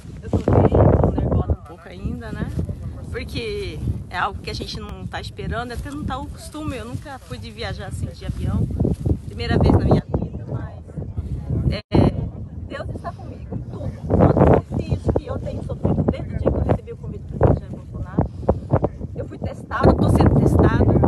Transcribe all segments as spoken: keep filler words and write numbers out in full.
Eu tô bem, tô nervosa um pouco ainda, né? Porque é algo que a gente não tá esperando, até não tá o costume. Eu nunca fui de viajar assim de avião, primeira vez na minha vida, mas é, Deus está comigo em tudo. Todos os desafios que eu tenho sofrido desde o dia que eu recebi o convite do presidente Jair Bolsonaro. Eu fui testada, eu tô sendo testada.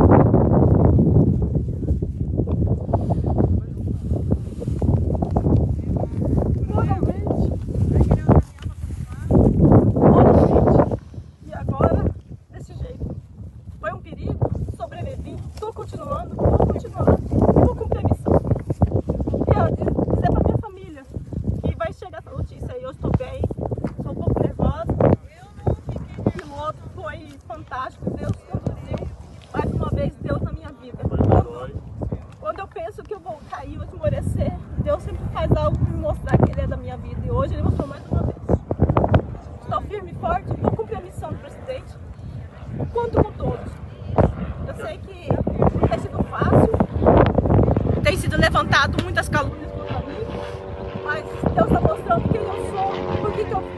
Estou continuando, estou continuando e vou cumprir a missão. Quero dizer para minha família que vai chegar essa notícia aí. Eu estou bem, estou um pouco nervosa. O piloto foi fantástico, Deus conduziu mais uma vez Deus na minha vida. Quando, quando eu penso que eu vou cair ou esmorecer, Deus sempre faz algo para me mostrar que Ele é da minha vida. E hoje Ele mostrou mais uma vez. Estou firme e forte, vou cumprir a missão do presidente. Conto com todos. Eu sei que não tem sido fácil, tem sido levantado muitas calúnias contra mim, mas Deus está mostrando quem eu sou, por que que eu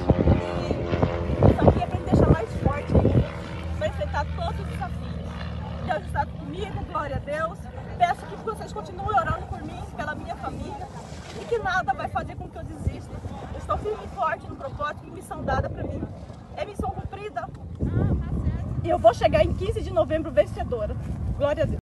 e isso aqui é para me deixar mais forte ainda, para enfrentar todos os desafios. Deus está comigo, glória a Deus. Peço que vocês continuem orando por mim, pela minha família, e que nada vai fazer com que eu desista. Eu estou firme e forte no propósito e missão dada para mim. É missão cumprida. E eu vou chegar em quinze de novembro vencedora. Glória a Deus.